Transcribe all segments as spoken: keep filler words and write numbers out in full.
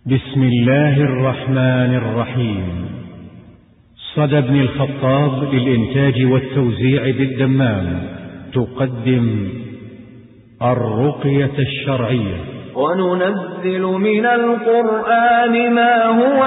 بسم الله الرحمن الرحيم. صدى بن الخطاب للإنتاج والتوزيع بالدمام تقدم الرقية الشرعية. وننزل من القرآن ما هو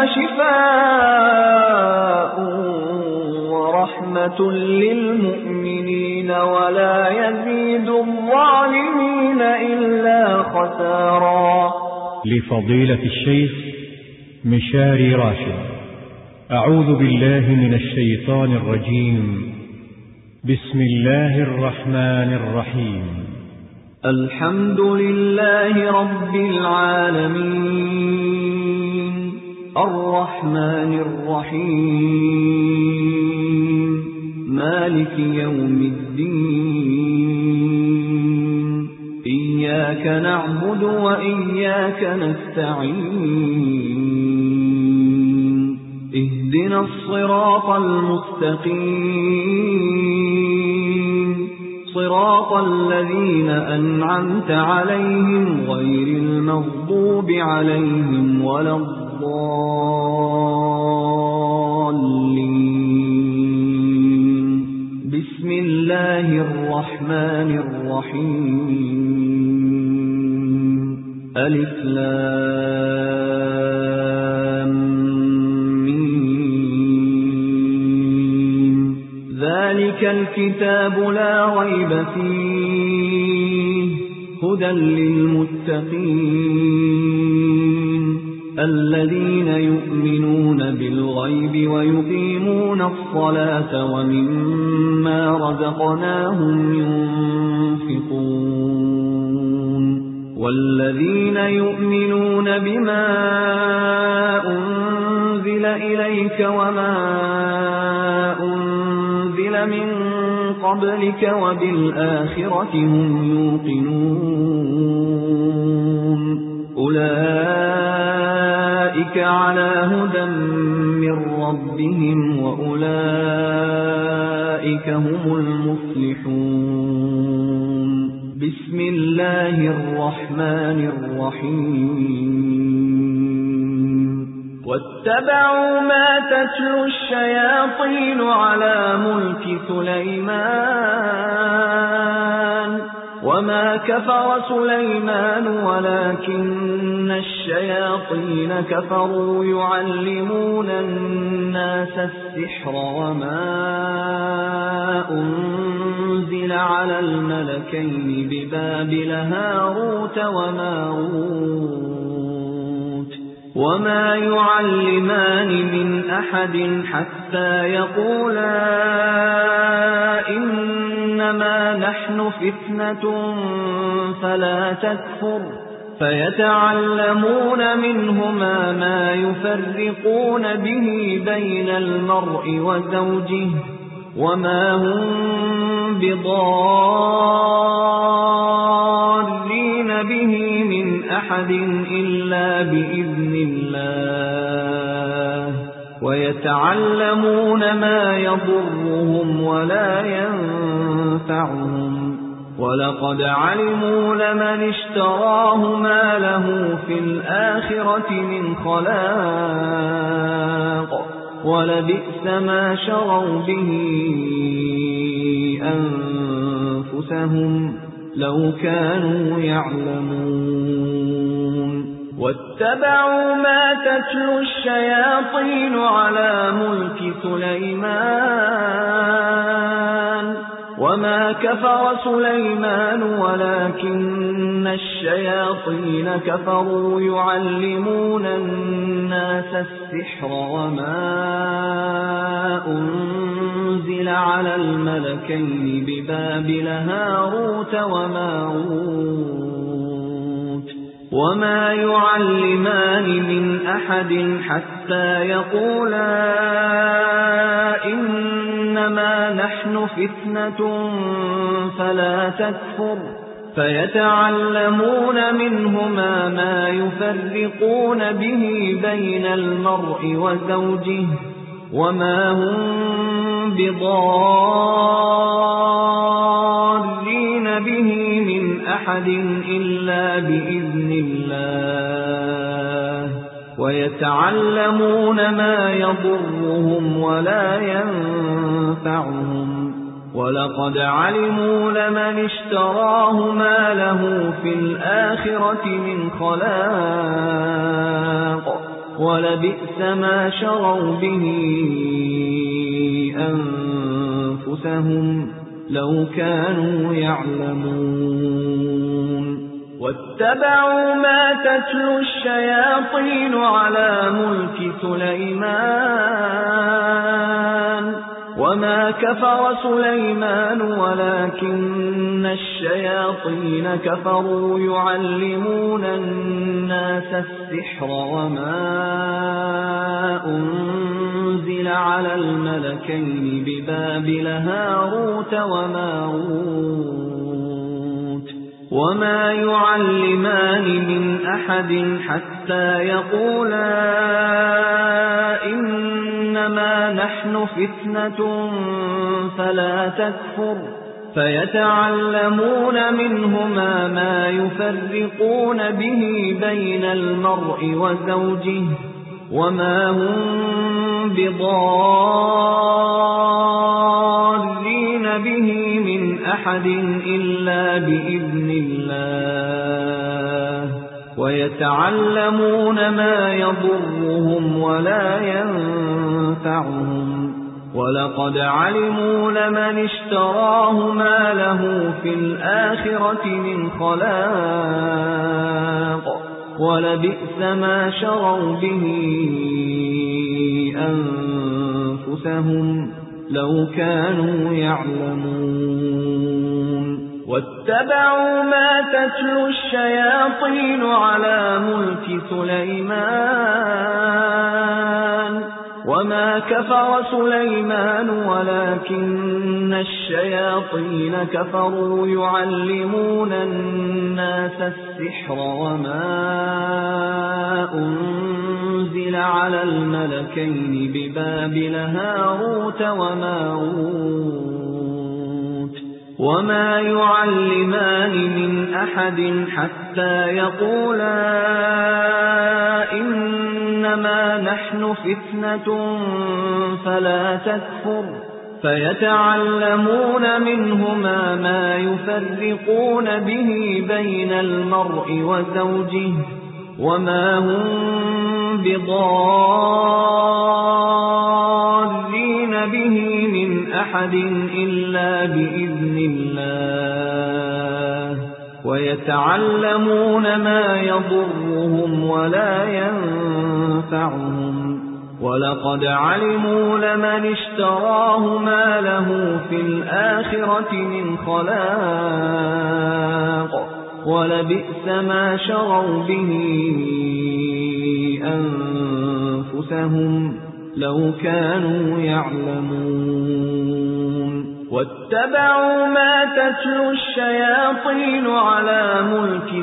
شفاء ورحمة للمؤمنين ولا يزيد الظالمين إلا خسارا. لفضيلة الشيخ مشاري راشد. أعوذ بالله من الشيطان الرجيم. بسم الله الرحمن الرحيم. الحمد لله رب العالمين الرحمن الرحيم مالك يوم الدين إياك نعبد وإياك نستعين اهدنا الصراط المستقيم صراط الذين أنعمت عليهم غير المغضوب عليهم ولا الضالين. بسم الله الرحمن الرحيم. ألف لام ميم. ذلك الكتاب لا ريب فيه هدى للمتقين الذين يؤمنون بالغيب ويقيمون الصلاة ومما رزقناهم ينفقون والذين يؤمنون بما أنزل إليك وما أنزل من قبلك وبالآخرة هم يوقنون أولئك على هدى من ربهم وأولئك هم المفلحون. بسم الله الرحمن الرحيم. واتبعوا ما تتلو الشياطين على ملك سليمان وما كفر سليمان ولكن الشياطين كفروا يعلمون الناس السحر وما أنزل على الملكين ببابل هاروت وماروت وما يعلمان من أحد حتى يقولا إنما نحن فتنة فلا تكفر فيتعلمون منهما ما يفرقون به بين المرء وزوجه وما هم بضارين به من أحد إلا بإذن الله ويتعلمون ما يضرهم ولا ينفعهم ولقد علموا لمن اشتراه ما له في الآخرة من خلاق ولبئس ما شروا به أنفسهم لو كانوا يعلمون. واتبعوا ما تتلو الشياطين على ملك سليمان وما كفر سليمان ولكن الشياطين كفروا يعلمون الناس السحر وما أنزل على الملكين ببابل هاروت وماروت وما يعلمان من أحد حتى يقولا إنما نحن فتنة فلا تكفر فيتعلمون منهما ما يفرقون به بين المرء وزوجه وما هم بضارين به من أحد إلا بإذن الله ويتعلمون ما يضرهم ولا ينفعهم ولقد علموا لمن اشتراه ما له في الآخرة من خلاق ولبئس ما شروا به أنفسهم لو كانوا يعلمون واتبعوا ما تتلو الشياطين على ملك سليمان وما كفر سليمان ولكن الشياطين كفروا يعلمون الناس السحر وما أنزل على الملكين ببابل هاروت وماروت وما يعلمان من أحد حتى يقولا إنما نحن فتنة فلا تكفر فيتعلمون منهما ما يفرقون به بين المرء وزوجه وما هم بضارين به من أحد إلا بإذن الله ويتعلمون ما يضرهم ولا ينفعهم ولقد علموا لمن اشتراه ما له في الآخرة من خلاق ولبئس ما شروا به أنفسهم لو كانوا يعلمون واتبعوا ما تتلو الشياطين على ملك سليمان وما كفر سليمان ولكن الشياطين كفروا يعلمون الناس السحر وما أنزل على الملكين ببابل هاروت وماروت وما يعلمان من أحد حتى يقولا إنما نحن فتنة فلا تكفر فيتعلمون منهما ما يفرقون به بين المرء وزوجه وما هم بضارين به من أحد إلا بإذن الله ويتعلمون ما يضرهم ولا ينفعهم ولقد علموا لمن اشتراه ما له في الآخرة من خلاق ولبئس ما شروا به أنفسهم لو كانوا يعلمون واتبعوا ما تتلو الشياطين على ملك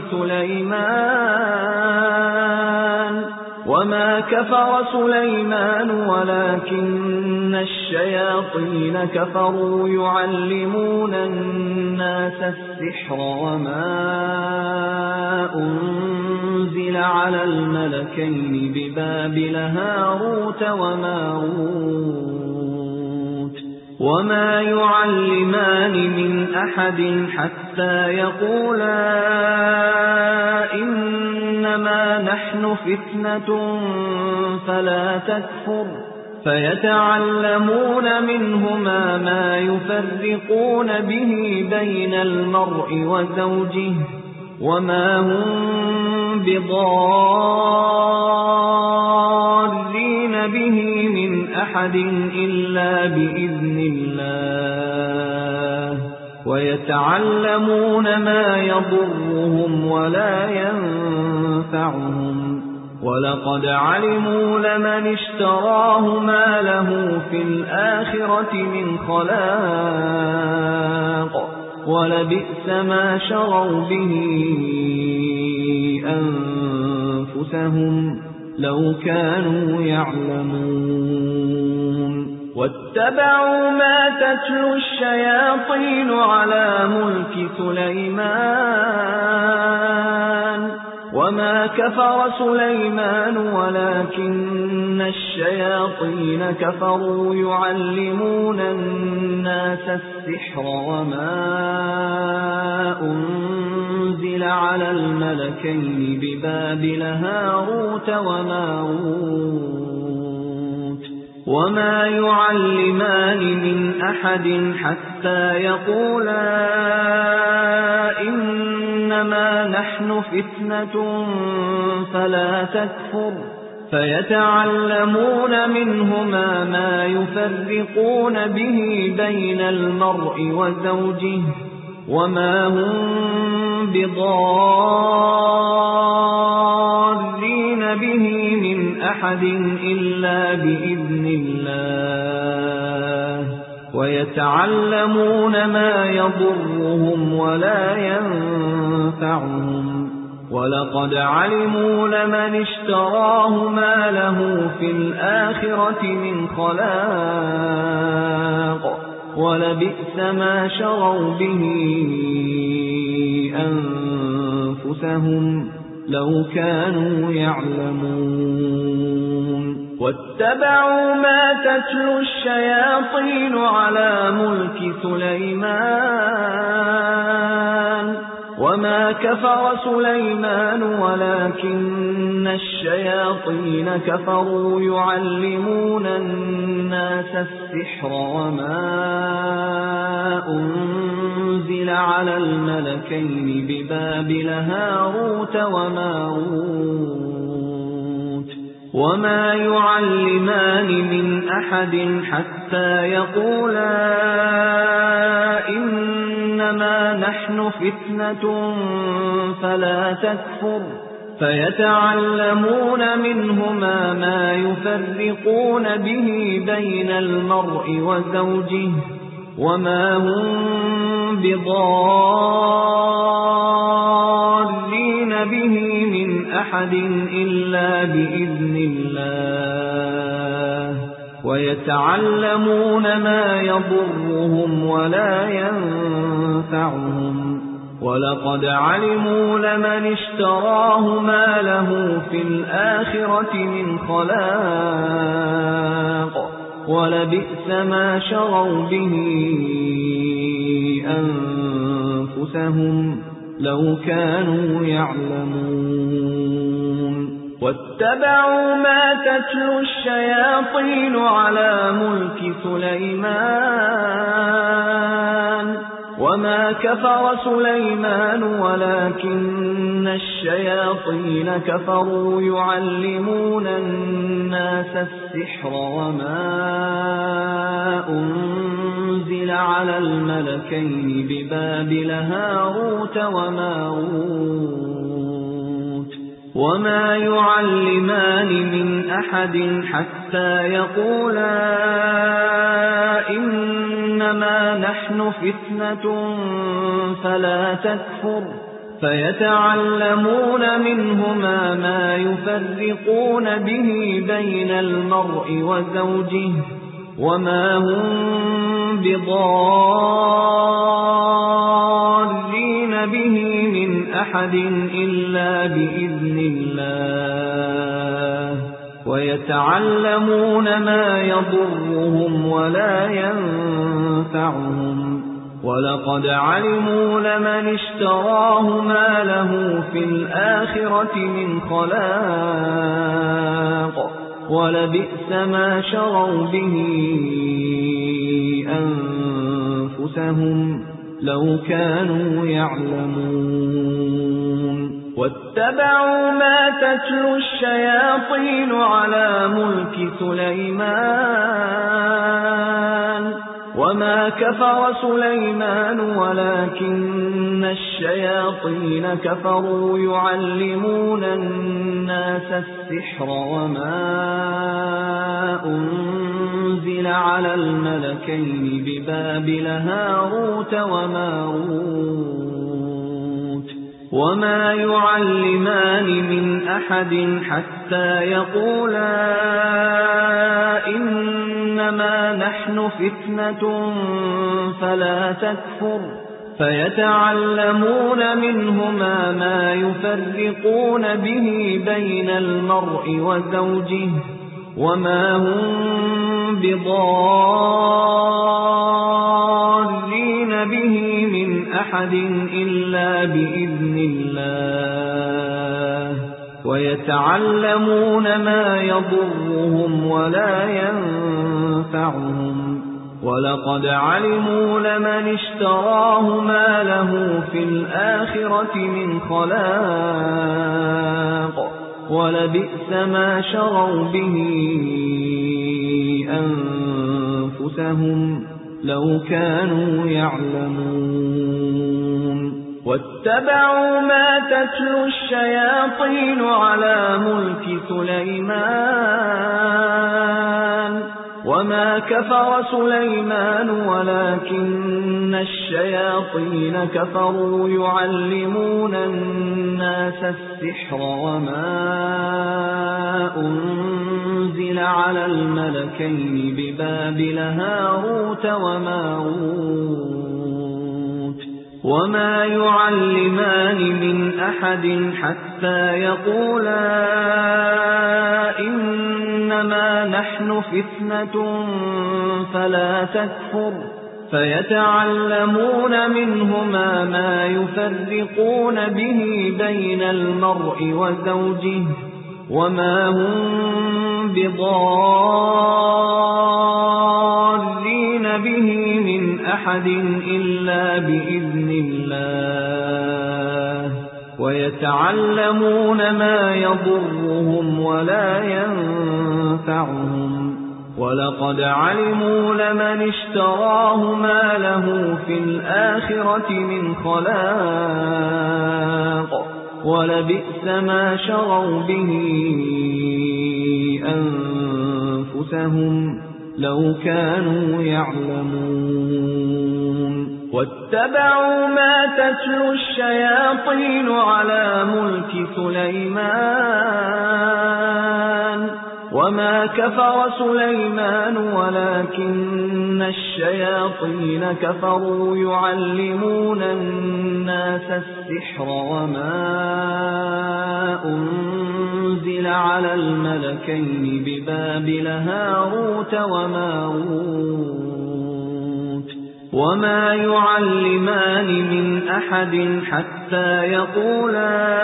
سليمان وما كفر سليمان ولكن الشياطين كفروا يعلمون الناس السحر وما أنزل على الملكين ببابل هاروت وماروت وما يعلمان من أحد حتى يقولا إنما نحن فتنة فلا تكفر فيتعلمون منهما ما يفرقون به بين المرء وزوجه وما هم بضارين به من أحد إلا بإذن الله ويتعلمون ما يضرهم ولا ينفعهم ولقد علموا لمن اشتراه ما له في الآخرة من خلاق ولبئس ما شروا به أنفسهم لو كانوا يعلمون واتبعوا ما تتلو الشياطين على ملك سليمان وما كفر سليمان ولكن الشياطين كفروا يعلمون الناس السحر وما أنزل على الملكين ببابل هاروت وماروت وما يعلمان من أحد حتى يقولا إنما نحن فتنة فلا تكفر فيتعلمون منهما ما يفرقون به بين المرء وزوجه وما هم بضارين به من أحد إلا بإذن الله ويتعلمون ما يضرهم ولا ينفعهم ولقد علموا لمن اشتراه ما له في الآخرة من خلاق ولبئس ما شروا به أنفسهم لو كانوا يعلمون واتبعوا ما تتلو الشياطين على ملك سليمان وما كفر سليمان ولكن الشياطين كفروا يعلمون الناس السحر وما أنزل على الملكين ببابل هاروت وماروت وما يعلمان من أحد حتى يقولا إنما نحن فتنة فلا تكفر فيتعلمون منهما ما يفرقون به بين المرء وزوجه وما هم بضارين به من أحد إلا بإذن الله ويتعلمون ما يضرهم ولا ينفعهم ولقد علموا لمن اشتراه ما له في الآخرة من خلاق ولبئس ما شروا به أنفسهم لو كانوا يعلمون واتبعوا ما تتلو الشياطين على ملك سليمان وما كفر سليمان ولكن الشياطين كفروا يعلمون الناس السحر وما أنزل على الملكين ببابل هاروت وماروت وما يعلمان من أحد حتى يقولا إنما نحن فتنة فلا تكفر فيتعلمون منهما ما يفرقون به بين المرء وزوجه وما هم بضارين به من أحد إلا بإذن الله ويتعلمون ما يضرهم ولا ينفعهم ولقد علموا لمن اشتراه ما له في الآخرة من خلاق ولبئس ما شروا به أنفسهم لو كانوا يعلمون واتبعوا ما تتلو الشياطين على ملك سليمان وما كفر سليمان ولكن الشياطين كفروا يعلمون الناس السحر وما أنزل على الملكين ببابل هاروت وماروت وما يعلمان من أحد حتى يقولا إنما نحن فتنة فلا تكفر فيتعلمون منهما ما يفرقون به بين المرء وزوجه وما هم بضارين به من أحد إلا بإذن الله ويتعلمون ما يضرهم ولا ينفعهم وَلَقَدْ عَلِمُوا لَمَنِ اشْتَرَاهُ مَا لَهُ فِي الْآخِرَةِ مِنْ خَلَاقٍ وَلَبِئْسَ مَا شَرَوْا بِهِ أَنفُسَهُمْ لَوْ كَانُوا يَعْلَمُونَ وَاتَّبَعُوا مَا تَتْلُو الشَّيَاطِينُ عَلَى مُلْكِ سُلَيْمَانَ وَمَا كَفَرَ سُلَيْمَانُ وَلَكِنَّ الشَّيَاطِينَ كَفَرُوا يُعَلِّمُونَ النَّاسَ السِّحْرَ وَمَا أُنْزِلَ عَلَى الْمَلَكَيْنِ بِبَابِلَ هَارُوتَ وَمَارُوتَ وَمَا يُعَلِّمَانِ مِنْ أَحَدٍ حَتَّى يَقُولَا إِنَّمَا نَحْنُ فِتْنَةٌ فَلَا تَكْفُرْ فَيَتَعَلَّمُونَ مِنْهُمَا مَا يُفَرِّقُونَ بِهِ بَيْنَ الْمَرْءِ وَزَوْجِهِ وَمَا هُمْ بِضَارِّينَ بِهِ مِنْ أَحَدٍ إِلَّا بِإِذْنِ اللَّهِ وَيَتَعَلَّمُونَ مَا يَضُرُّهُمْ وَلَا يَنفَعُهُمْ وَلَقَدْ عَلِمُوا لَمَنِ اشْتَرَاهُ مَا لَهُ فِي الْآخِرَةِ مِنْ خَلَاقٍ وَلَبِئْسَ مَا شَرَوْا بِهِ أَنفُسَهُمْ لَوْ كَانُوا يَعْلَمُونَ وَاتَّبَعُوا مَا تَتْلُو الشَّيَاطِينُ عَلَى مُلْكِ سُلَيْمَانَ وَمَا كَفَرَ سُلَيْمَانُ وَلَكِنَّ الشَّيَاطِينَ كَفَرُوا يُعَلِّمُونَ النَّاسَ السِّحْرَ وَمَا أُنْزِلَ عَلَى الْمَلَكَيْنِ بِبَابِلَ هَارُوتَ وَمَارُوتَ وَمَا يُعَلِّمَانِ مِنْ أَحَدٍ حَتَّى يَقُولَا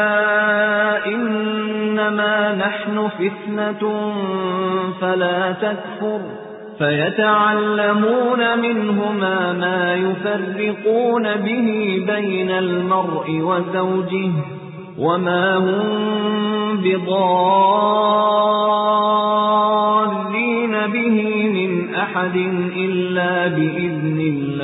إِنَّمَا نَحْنُ فِتْنَةٌ فَلَا تَكْفُرْ فَيَتَعَلَّمُونَ مِنْهُمَا مَا يُفَرِّقُونَ بِهِ بَيْنَ الْمَرْءِ وَزَوْجِهِ وَمَا هُمْ بِضَارِّينَ بِهِ مِنْ أَحَدٍ إِلَّا بِإِذْنِ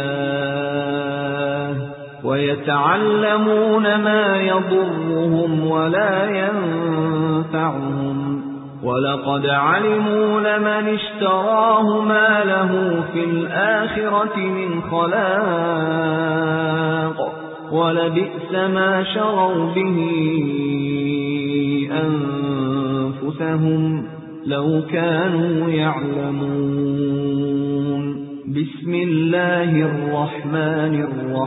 اللَّهِ وَيَتَعَلَّمُونَ مَا يَضُرُّهُمْ وَلَا يَنفَعُهُمْ وَلَقَدْ عَلِمُوا لَمَنِ اشْتَرَاهُ مَا لَهُ فِي الْآخِرَةِ مِنْ خَلَاقٍ وَلَبِئْسَ مَا شَرَوْا بِهِ أَنفُسَهُمْ لَوْ كَانُوا يَعْلَمُونَ بِسْمِ اللَّهِ الرَّحْمَنِ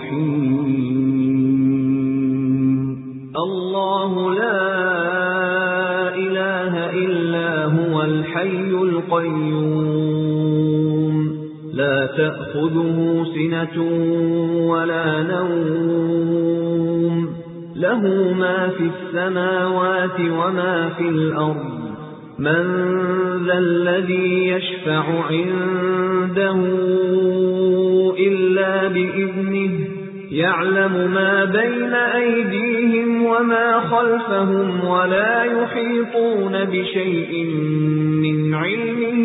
الرَّحِيمِ اللَّهُ لَا إِلَٰهَ إِلَّا هُوَ الْحَيُّ الْقَيُّومُ لَا تَأْخُذُهُ سِنَةٌ وَلَا نَوْمٌ لَهُ مَا فِي السَّمَاوَاتِ وَمَا فِي الْأَرْضِ مَنْ ذَا الَّذِي يَشْفَعُ عِندَهُ إِلَّا بِإِذْنِهِ يَعْلَمُ مَا بَيْنَ أَيْدِيهِمْ وَمَا خَلْفَهُمْ وَلَا يُحِيطُونَ بِشَيْءٍ مِنْ عِلْمِهِ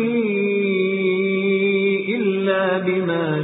إِلَّا بِمَا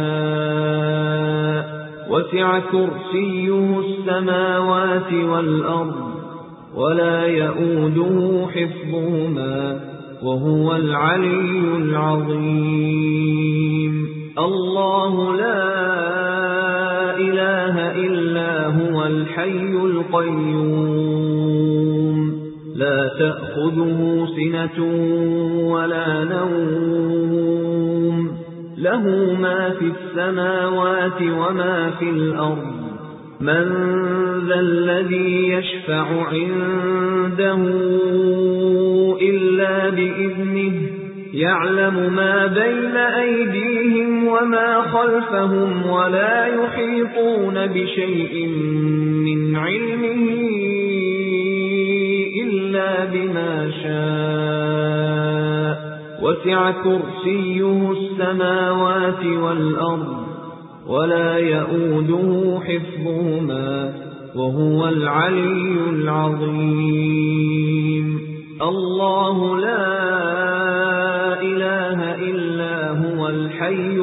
شَاءَ وَسِعَ كُرْسِيُّهُ السَّمَاوَاتِ وَالْأَرْضَ وَلَا يَئُودُهُ حِفْظُهُمَا وَهُوَ الْعَلِيُّ الْعَظِيمُ اللَّهُ لَا إِلَٰهَ إِلَّا هُوَ الْحَيُّ الْقَيُّومُ لَا تَأْخُذُهُ سِنَةٌ وَلَا نَوْمٌ له ما في السماوات وما في الأرض من ذا الذي يشفع عنده إلا بإذنه يعلم ما بين أيديهم وما خلفهم ولا يحيطون بشيء من علمه إلا بما شاء وسع كرسيه السماوات والأرض ولا يؤوده حفظهما وهو العلي العظيم الله لا إله إلا هو الحي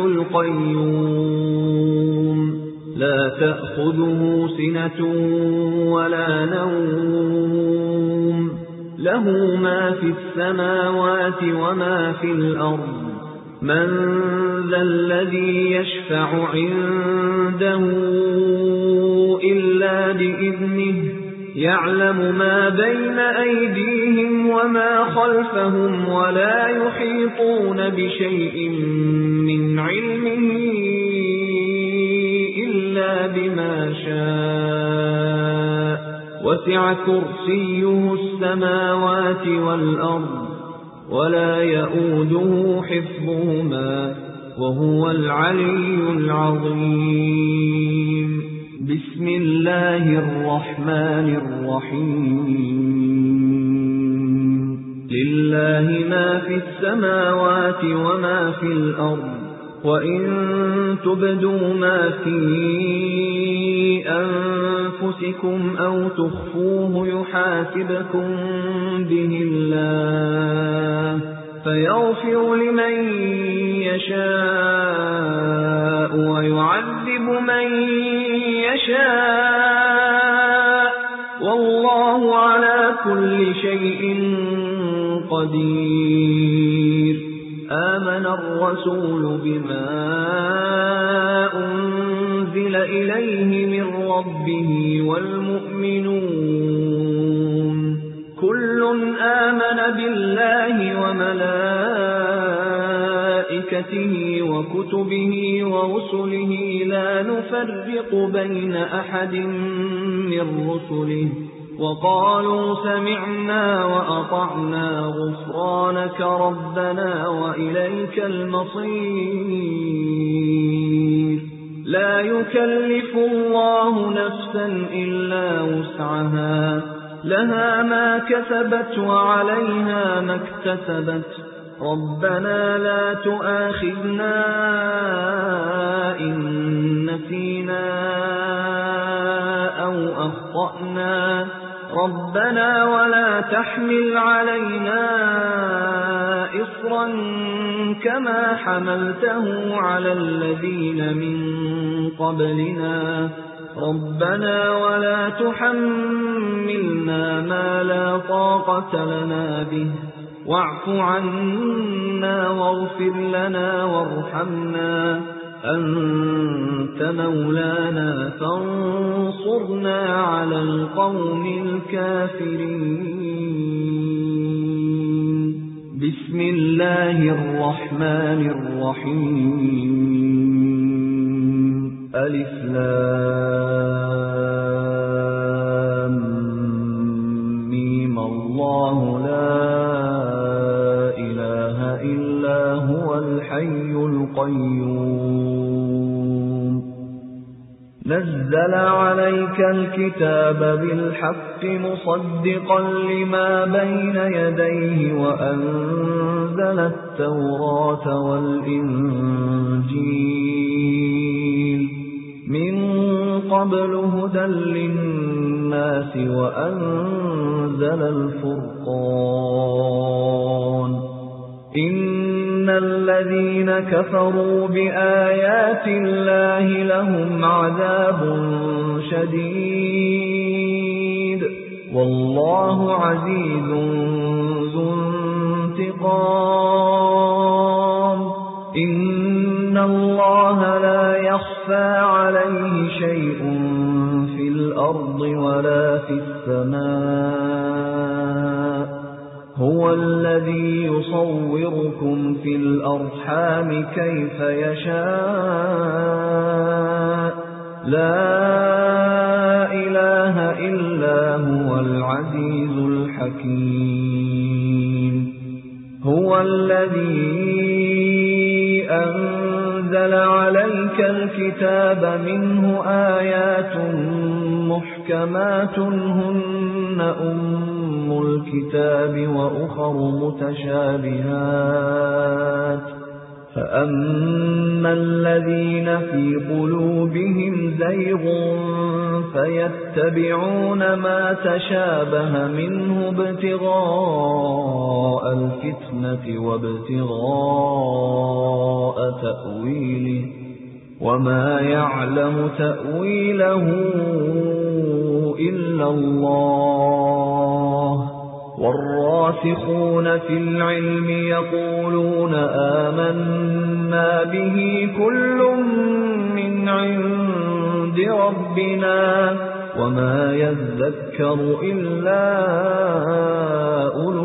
القيوم لا تأخذه سنة ولا نوم له ما في السماوات وما في الأرض من ذا الذي يشفع عنده إلا بإذنه يعلم ما بين أيديهم وما خلفهم ولا يحيطون بشيء من علمه إلا بما شاء وسع كرسيه السماوات والأرض ولا يؤوده حفظهما وهو العلي العظيم بسم الله الرحمن الرحيم لله ما في السماوات وما في الأرض وإن تبدوا ما في أنفسكم أو تخفوه يحاسبكم به الله فيغفر لمن يشاء ويعذب من يشاء والله على كل شيء قدير آمن الرسول بما أنزل إليه من ربه والمؤمنون كل آمن بالله وملائكته وكتبه ورسله لا نفرق بين أحد من رسله وقالوا سمعنا وأطعنا غفرانك ربنا وإليك المصير لا يكلف الله نفسا إلا وسعها لها ما كسبت وعليها ما اكتسبت ربنا لا تؤاخذنا إن نسينا أو أخطأنا ربنا ولا تحمل علينا إصرا كما حملته على الذين من قبلنا ربنا ولا تحملنا ما لا طاقة لنا به واعف عنا واغفر لنا وارحمنا أنت مولانا فانصرنا على القوم الكافرين بسم الله الرحمن الرحيم ألف لام ميم الله لا إله إلا هو الحي القيوم نزل عليك الكتاب بالحق مصدقا لما بين يديه وأنزل التوراة والإنجيل من قبل هدى للناس وأنزل الفرقان إن الذين كفروا بآيات الله لهم عذاب شديد والله عزيز ذو انتقام إن الله لا يخفى عليه شيء في الأرض ولا في السماء هو الذي يصوركم في الأرحام كيف يشاء لا إله إلا هو العزيز الحكيم هو الذي أنزل عليك الكتاب منه آيات محكمات هن أم الكتاب وأخر متشابهات فأما الذين في قلوبهم زيغ فيتبعون ما تشابه منه ابتغاء الفتنة وابتغاء تأويله وما يعلم تأويله إلا الله والراسخون في العلم يقولون آمنا به كل من عند ربنا وما يذكر إلا أولو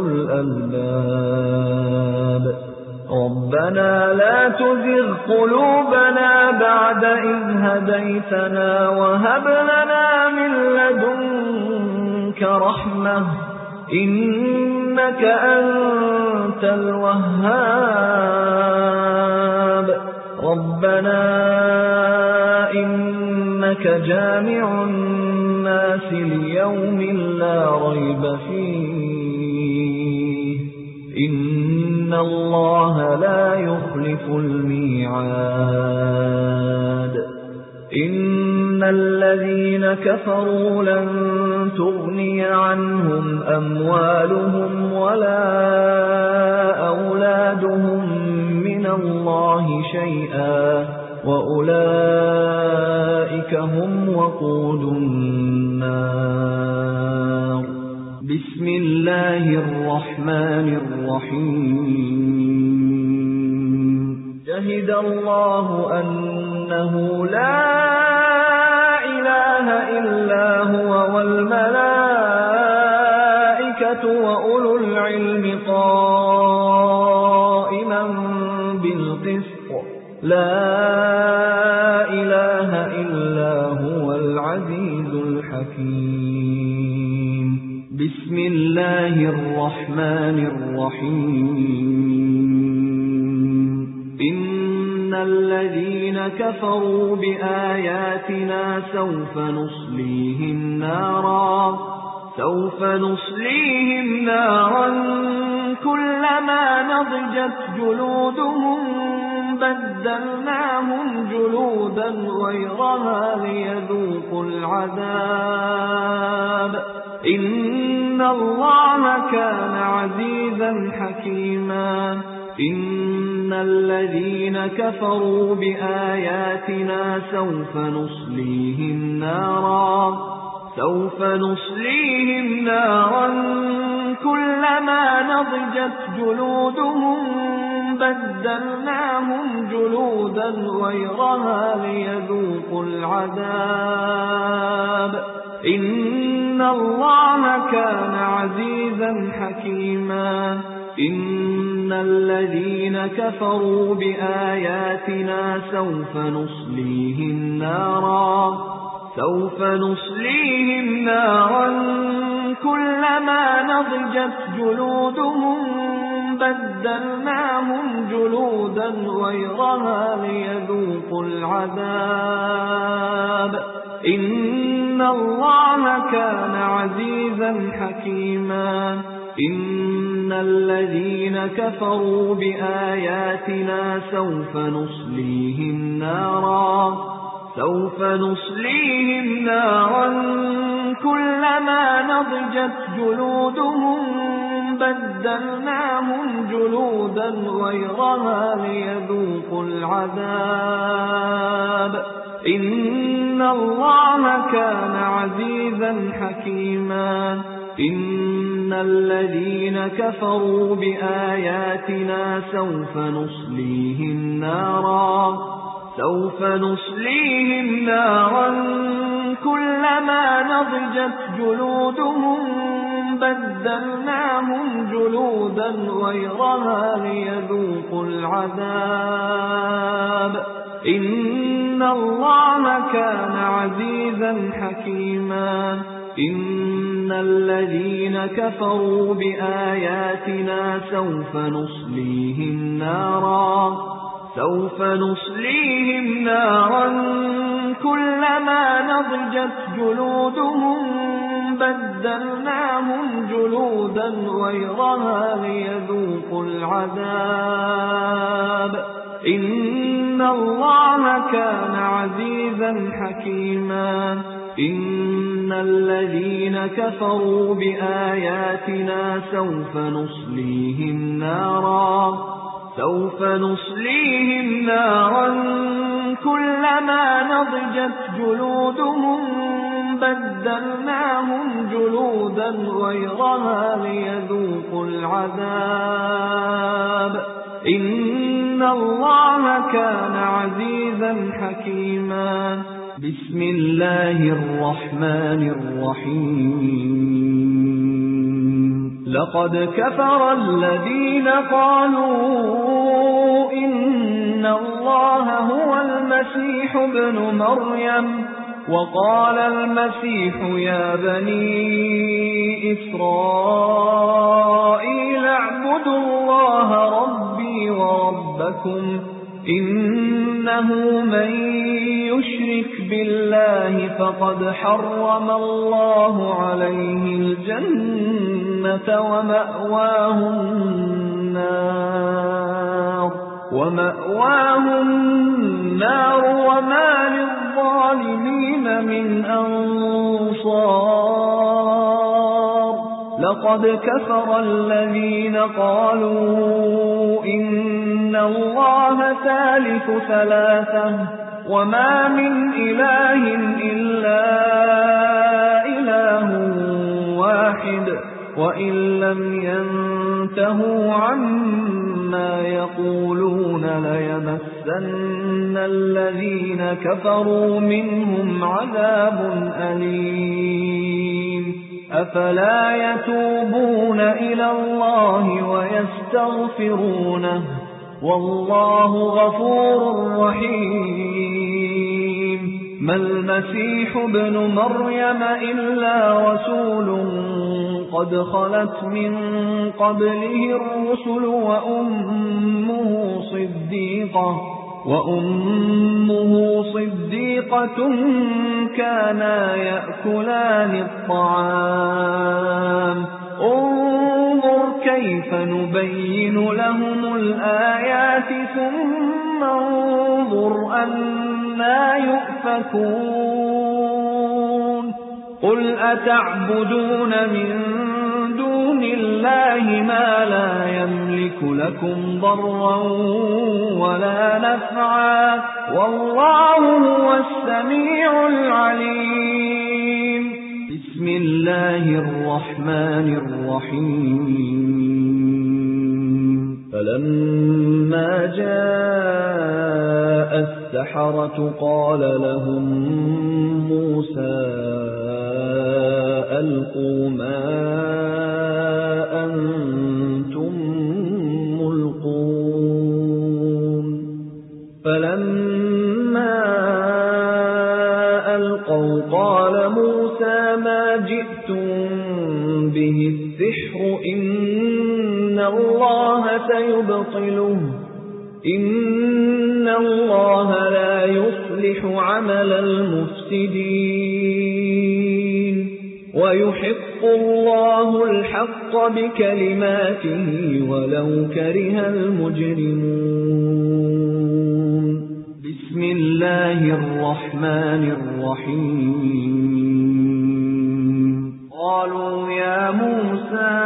الألباب ربنا لا تزغ قلوبنا بعد إذ هديتنا وهب لنا من لدنك رحمة إنك أنت الوهاب ربنا إنك جامع الناس ليوم لا ريب فيه إن الله لا يخلف الميعاد إن الذين كفروا لن تغني عنهم أموالهم ولا أولادهم من الله شيئا وأولئك هم وقود النار بسم الله الرحمن الرحيم شهد الله أنه لا إله إلا هو والملائكة وأولو العلم قائما بالقسط لا إله إلا هو العزيز الحكيم بسم الله الرحمن الرحيم إن الذين كفروا بآياتنا سوف نصليهم نارا سوف نصليهم نارا كلما نضجت جلودهم بدلناهم جلودا غيرها ليذوقوا العذاب إن الله كان عزيزا حكيما إن الذين كفروا بآياتنا سوف نصليهم نارا سوف نصليهم نارا كلما نضجت جلودهم بدلناهم جلودا غيرها ليذوقوا العذاب إن الله كان عزيزا حكيما إن الذين كفروا بآياتنا سوف نصليهم نارا سوف نصليهم نارا كلما نضجت جلودهم بدلناهم جلودا غيرها ليذوقوا العذاب إن الله كان عزيزا حكيما إن الذين كفروا بآياتنا سوف نصليهم نارا سوف نصليهم نارا كلما نضجت جلودهم بدلناهم جلودا غيرها ليذوقوا العذاب إن الله كان عزيزا حكيما إن الذين كفروا بآياتنا سوف نصليهم نارا سوف نصليهم نارا كلما نضجت جلودهم بدلناهم جلودا غيرها ليذوقوا العذاب إن الله كان عزيزا حكيما إن الذين كفروا بآياتنا سوف نصليهم نارا سوف نصليهم نارا كلما نضجت جلودهم بدلناهم جلودا غيرها ليذوقوا العذاب إن الله كان عزيزا حكيما إن الذين كفروا بآياتنا سوف نصليهم نارا سوف نصليهم نارا كلما نضجت جلودهم بدلناهم جلودا غيرها ليذوقوا العذاب إن الله كان عزيزا حكيما بسم الله الرحمن الرحيم لقد كفر الذين قالوا إن الله هو المسيح ابن مريم وقال المسيح يا بني إسرائيل اعبدوا الله ربي وربكم إنه من يشرك بالله فقد حرم الله عليه الجنة ومأواه النار ومأواه النار وما للظالمين من أنصار لقد كفر الذين قالوا إن الله ثالث ثلاثة وما من إله إلا إله واحد وإن لم ينتهوا عما يقولون ليمسن الذين كفروا منهم عذاب أليم أفلا يتوبون إلى الله ويستغفرونه والله غفور رحيم ما المسيح ابن مريم إلا رسول قد خلت من قبله الرسل وأمه صديقة وأمه صديقة كانا يأكلان الطعام انظر كيف نبين لهم الآيات ثم انظر أنا يؤفكون قل أتعبدون من دون الله ما لا يملك لكم ضرا ولا نفعا والله هو السميع العليم بسم الله الرحمن الرحيم فلما جاء السحرة قال لهم موسى ألقوا ما أنتم ملقون فلما ألقوا قال موسى ما جئتم به السحر إن الله سيبطله إن الله لا يصلح عمل المفسدين ويحق الله الحق بكلماته ولو كره المجرمون بسم الله الرحمن الرحيم قالوا يا موسى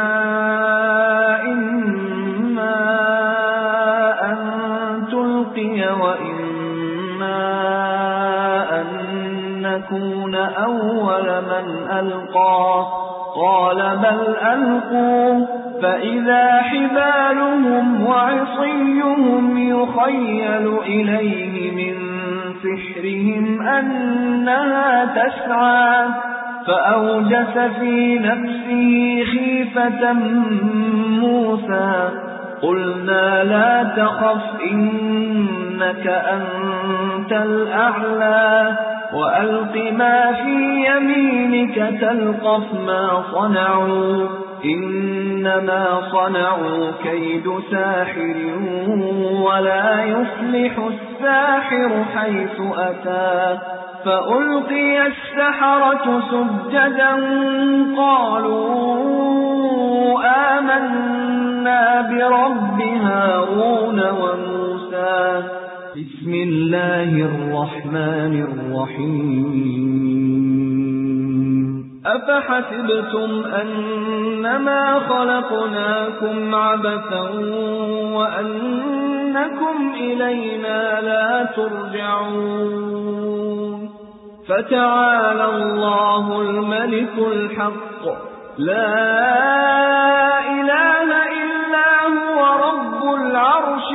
إما أن تلقي وإما أن نكون أول من ألقى قال بل ألقوا فإذا حبالهم وعصيهم يخيل إليه من سحرهم أنها تسعى فأوجس في نفسه خيفة موسى قلنا لا تخف إنك أنت الأعلى وألق ما في يمينك تلقف ما صنعوا إنما صنعوا كيد ساحر ولا يفلح الساحر حيث أتى فألقي السحرة سجدا قالوا آمنا برب هارون وموسى بسم الله الرحمن الرحيم أفحسبتم أنما خلقناكم عبثا وأنكم إلينا لا ترجعون فتعالى الله الملك الحق لا إله إلا هو رب العرش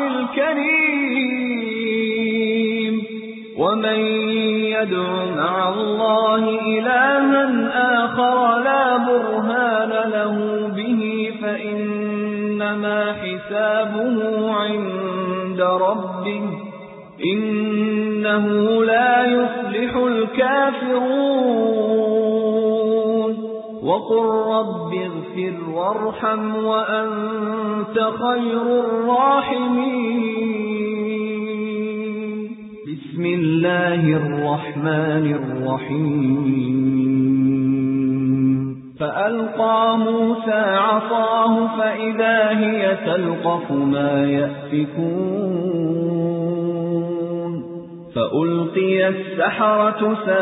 الكريم ومن يدع مع الله إلها آخر لا برهان له به فإنما حسابه عند ربه إنه لا يفلح الكافرون وقل رب اغفر وارحم وأنت خير الراحمين بسم الله الرحمن الرحيم فألقى موسى عصاه فإذا هي تلقف ما يأفكون فألقي السحرة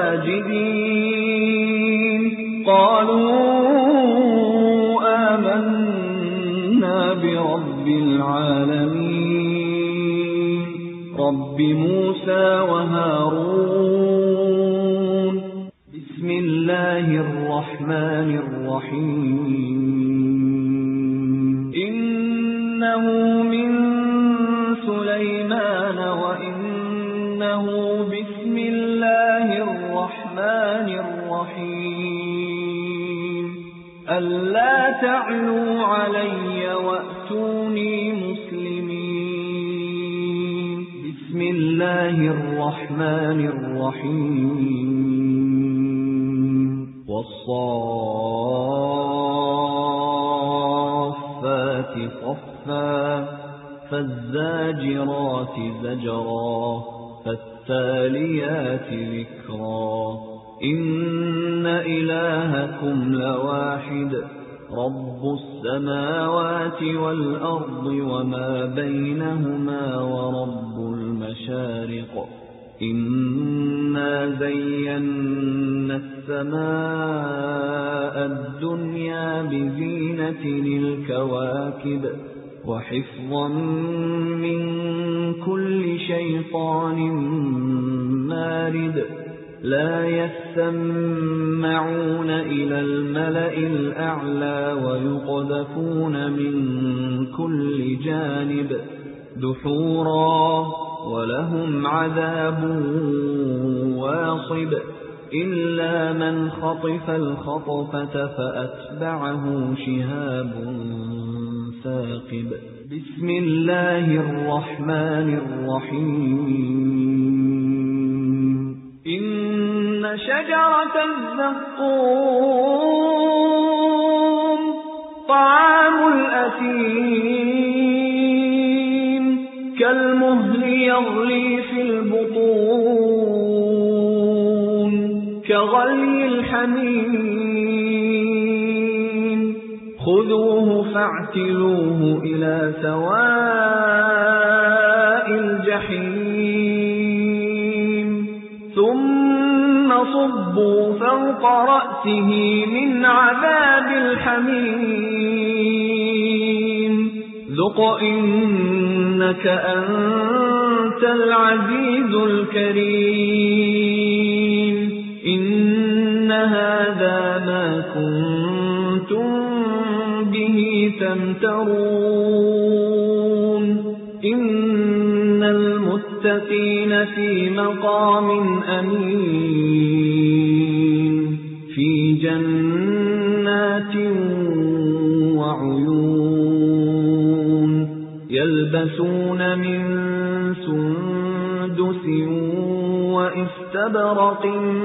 ساجدين قالوا آمنا برب العالمين رب موسى وهارون بسم الله الرحمن الرحيم إنه من سليمان وإنه بسم الله الرحمن الرحيم ألا تعلوا علي وأتوني مسلمين بسم الله الرحمن الرحيم والصافات صفا فالزاجرات زجرا فالتاليات ذكرا إن إلهكم لواحد رب السماوات والأرض وما بينهما ورب المشارق إنا زينا السماء الدنيا بزينة الكواكب وحفظا من كل شيطان مارد لا يسمعون إلى الملأ الأعلى ويقذفون من كل جانب دحورا ولهم عذاب واصب إلا من خطف الخطفة فأتبعه شهاب ثاقب بسم الله الرحمن الرحيم إن شجرة الزقوم طعام الأثيم كالمهل يغلي في البطون كغلي الحميم خذوه فاعتلوه إلى سواء الجحيم ثم صبوا فوق رأسه من عذاب الحميم ذق إنك أنت العزيز الكريم إن هذا ما كنتم به تمترون إن المتقين في مقام أمين في يلبسون من سندس وإستبرق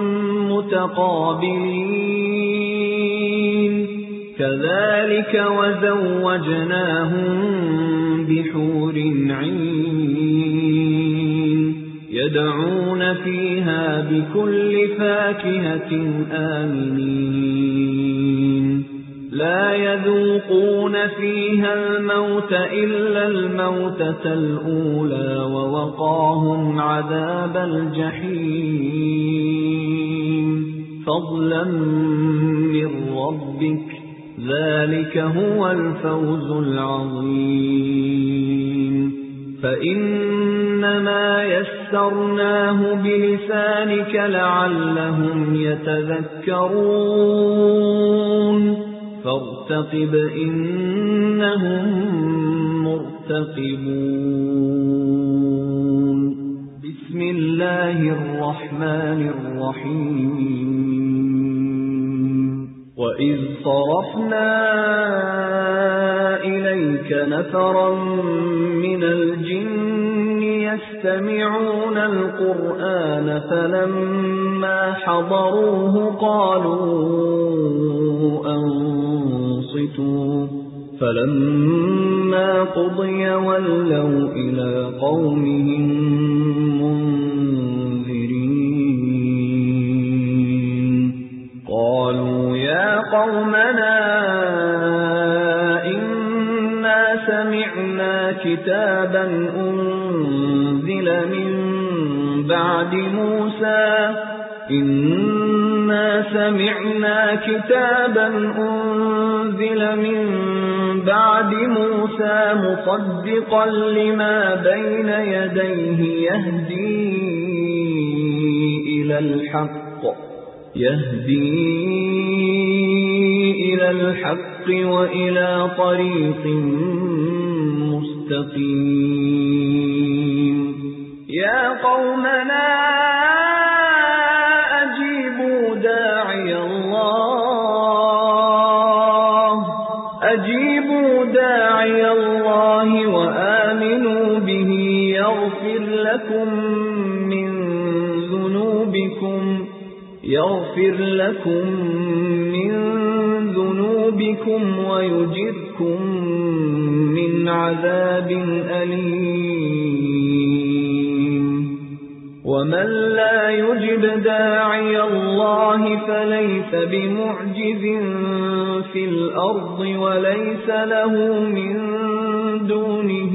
متقابلين كذلك وزوجناهم بحور عين يدعون فيها بكل فاكهة آمنين لا يذوقون فيها الموت إلا الموتة الأولى ووقاهم عذاب الجحيم فضلا من ربك ذلك هو الفوز العظيم فإنما يسرناه بلسانك لعلهم يتذكرون فارتقب إنهم مرتقبون بسم الله الرحمن الرحيم وإذ صرفنا إليك نفرا من الجن يستمعون القرآن فلما حضروه قالوا أنصتوا فلما قضي ولوا إلى قومهم منذرين قالوا يا قومنا إنا سمعنا كتابا أنزل من بعد موسى إنا سمعنا كتابا أنزل من بعد موسى مصدقا لما بين يديه يهدي إلى الحق يهدي إلى الحق وإلى طريق مستقيم يا قومنا أجيبوا داعي الله أجيبوا داعي الله وآمنوا به يغفر لكم من ذنوبكم يغفر لكم من ذنوبكم ويجركم من عذاب أليم ومن لا يجب داعي الله فليس بمعجز في الأرض وليس له من دونه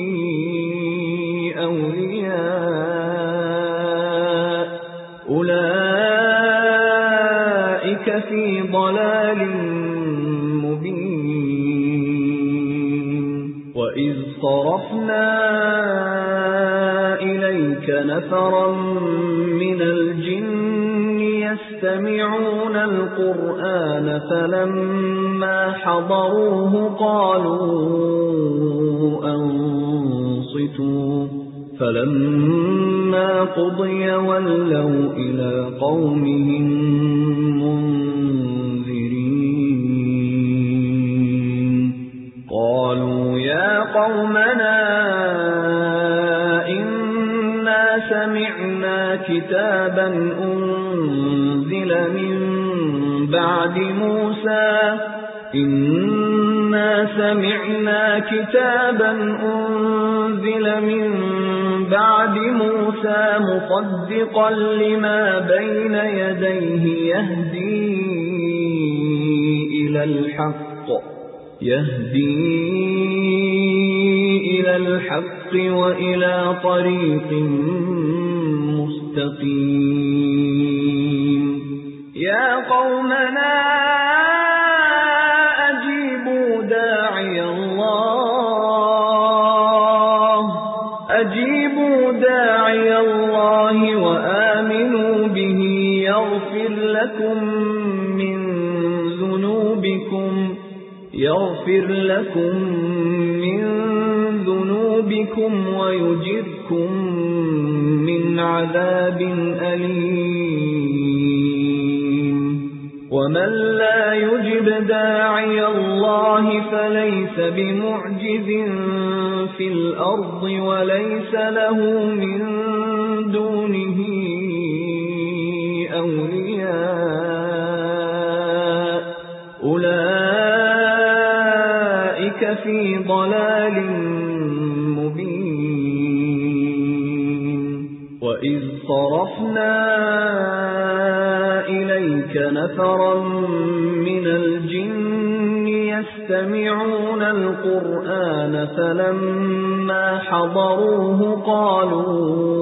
أولياء أولئك في ضلال مبين وإذ صرفنا إليك نفرا من الجن يستمعون القرآن فلما حضروه قالوا أنصتوا فلما قضي ولوا إلى قومهم منذرين قالوا يا قومنا إنا سمعنا كتابا أنزل من بعد موسى إنا سمعنا كتابا أنزل من بعد موسى مصدقا لما بين يديه يهدي إلى الحق يهدي إلى الحق وإلى طريق مستقيم يا قومنا أجيبوا داعي الله أجيبوا داعي الله وآمنوا به يغفر لكم من ذنوبكم يغفر لكم من ذنوبكم ويجركم من عذاب أليم ومن لا يجب داعي الله فليس بمعجز في الأرض وليس له من دونه أولياء أولئك في ضلال مبين وإذ صرفنا إليك نفرا من الجن يستمعون القرآن فلما حضروه قالوا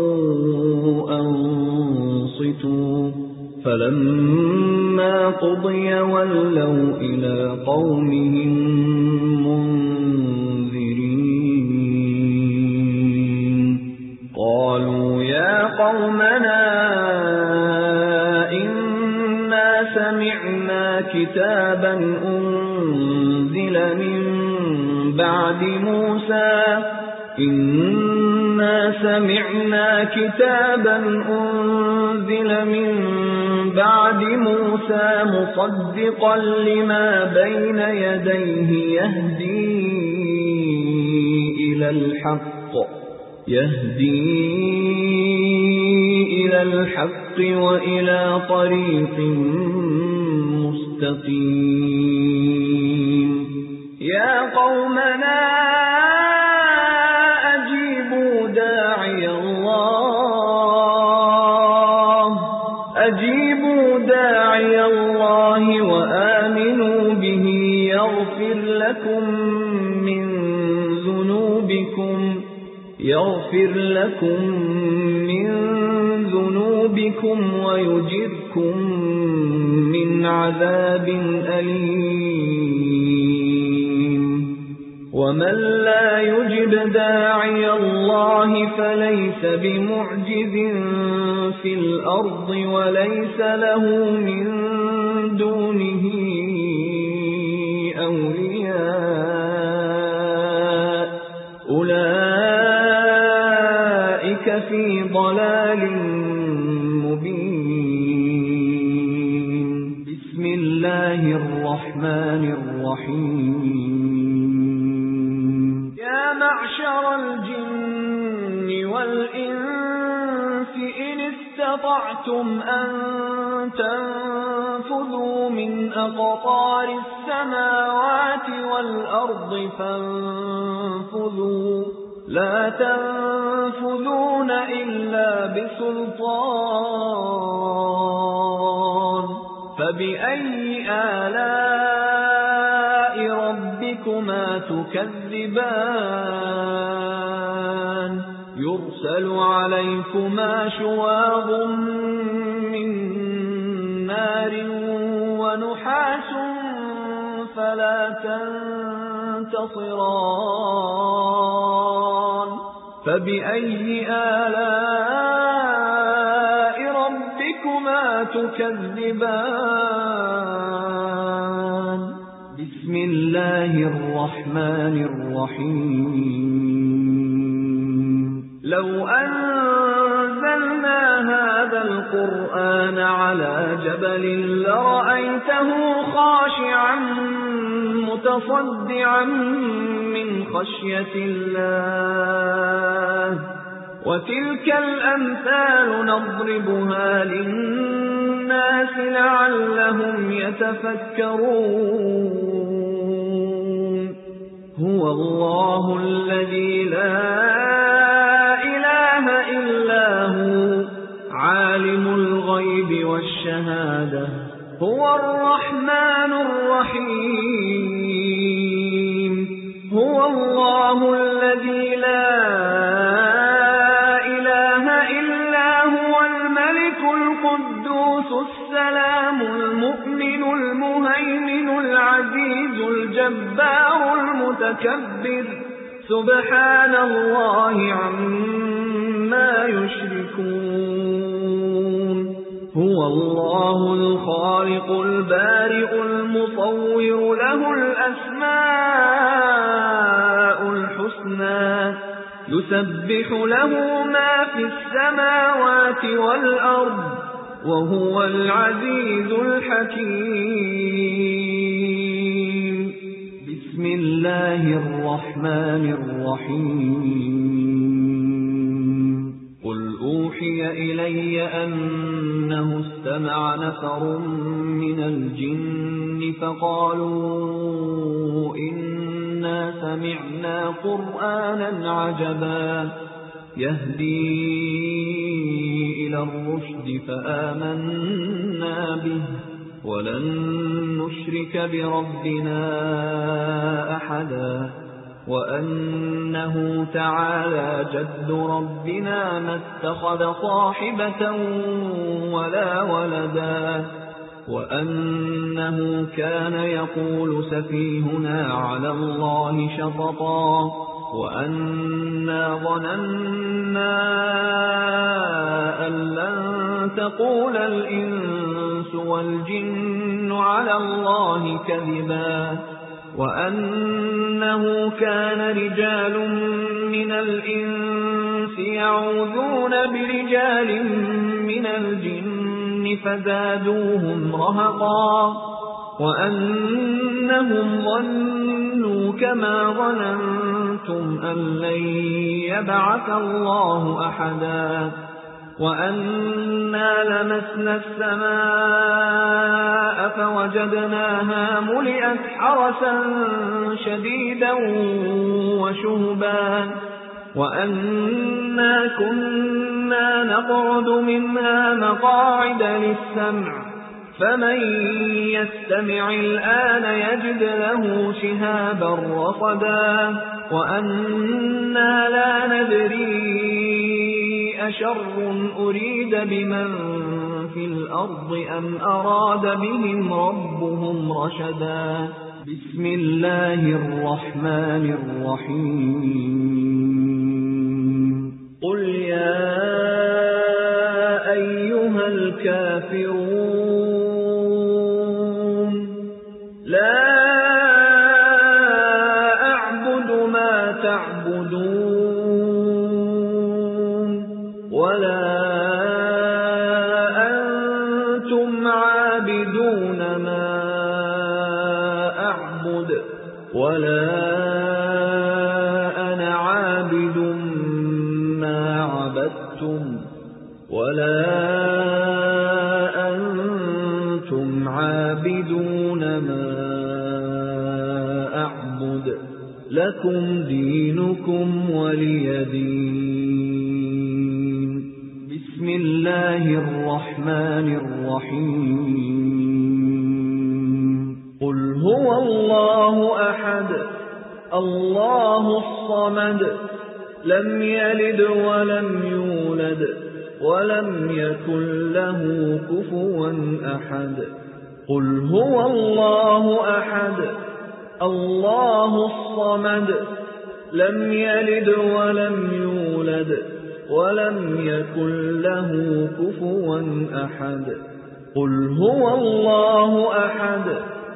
أنصتوا فلما قضي ولوا إلى قومهم منذرين قالوا يا قومنا إنا سمعنا كتابا أنزل من بعد موسى إنا سمعنا كتابا أنزل من بعد موسى مصدقا لما بين يديه يهدي إلى الحق يهدي إلى الحق وإلى طريق مستقيم يا قومنا أجيبوا داعي الله أجيبوا داعي الله وآمنوا به يغفر لكم من ذنوبكم يغفر لكم من ذنوبكم ويجركم من عذاب أليم ومن لا يجب داعي الله فليس بمعجز في الأرض وليس له من دونه أولياء أولئك في ضلال مبين بسم الله الرحمن الرحيم يا معشر الجن والإنس إن استطعتم أن تنفذوا من أقطار السماوات والأرض فانفذوا لا تنفذون إلا بسلطان فبأي آلاء ربكما تكذبان يرسل عليكما شواظ من نار ونحاس فلا تنتصران فبأي آلاء ربكما تكذبان بسم الله الرحمن الرحيم لو أنزلنا هذا القرآن على جبل لرأيته خاشعا متصدعا من خشية الله وتلك الأمثال نضربها للناس لعلهم يتفكرون هو الله الذي لا إله إلا هو عالم الغيب والشهادة هو الرحمن الرحيم هو الله الذي لا إله إلا هو الملك القدوس السلام المؤمن المهيمن العزيز الجبار المتكبر سبحان الله عما يشركون هو الله الخالق البارئ المصور له الأسماء الحسنى يسبح له ما في السماوات والأرض وهو العزيز الحكيم بسم بسم الله الرحمن الرحيم قل أوحي إلي أنه استمع نفر من الجن فقالوا إنا سمعنا قرآنا عجبا يهدي إلى الرشد فآمنا به ولن نشرك بربنا أحدا وأنه تعالى جد ربنا ما اتخذ صاحبة ولا ولدا وأنه كان يقول سفيهنا على الله شططا وأنا ظننا أن لن تقول الإنس والجن على الله كذبا وأنه كان رجال من الإنس يعوذون برجال من الجن فزادوهم رهقا وأنهم ظنوا كما ظننتم أن لن يبعث الله أحدا وأنا لمسنا السماء فوجدناها ملئت حرسا شديدا وشهبا وأنا كنا نقعد منها مقاعد للسمع فمن يستمع الآن يجد له شهابا رصدا وأنا لا ندري أشر أريد بمن في الأرض أم أراد بهم ربهم رشدا بسم الله الرحمن الرحيم قل يا أيها الكافرون لا أعبد ما تعبدون ولا أنتم عابدون ما أعبد ولا أنا عابد ما عبدتم ولا أنتم عابدون ما أعبد لكم دينكم ولي دين بسم الله الرحمن الرحيم قل هو الله أحد الله الصمد لم يلد ولم يولد ولم يكن له كفوا أحد قل هو الله أحد الله الصمد لم يلد ولم يولد ولم يكن له كفوا أحد قل هو الله أحد